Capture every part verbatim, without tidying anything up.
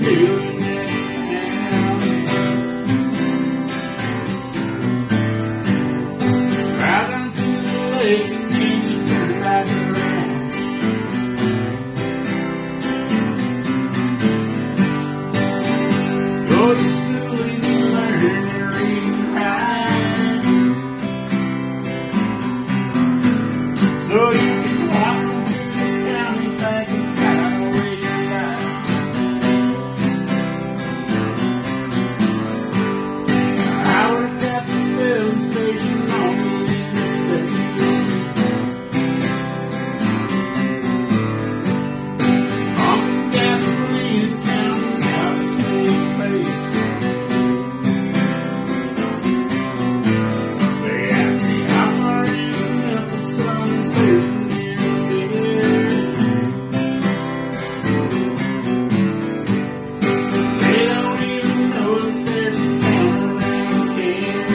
hill in this town. Right down to the lake and then you turn back around. Go to school and you learn to read and write, so you can walk to the county back and saddle where you like. I worked at the filling station on the interstate. Pumping gasoline, counting out the state plates. They asked me how far in Memphis some person is dead. They don't even know if there's a town around here.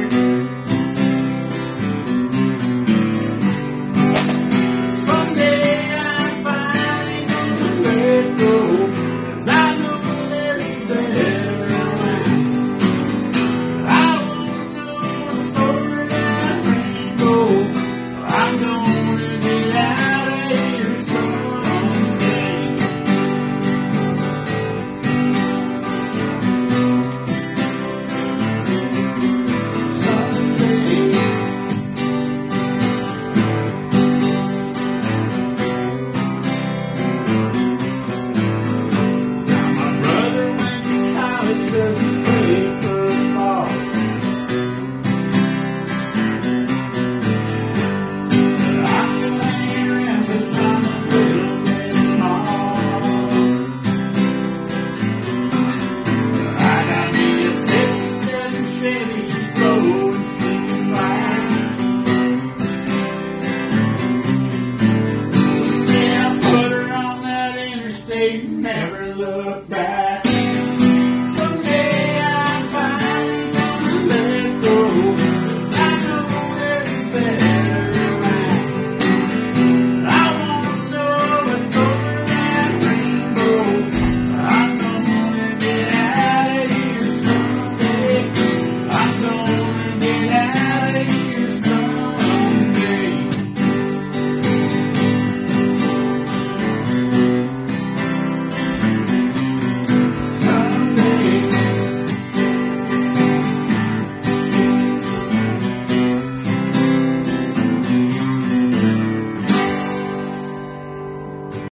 Someday I finally gonna let go, 'cause I know there's a better way. I wanna know what's over that rainbow. I'm gonna get out of here someday. Someday. Now my brother went to college, doesn't play football. But I still hang around 'cause I'm a little bit small. I got me a sixty-seven Chevy, she's rolling, sleeping by. Yeah, I put her on that interstate and never looked back.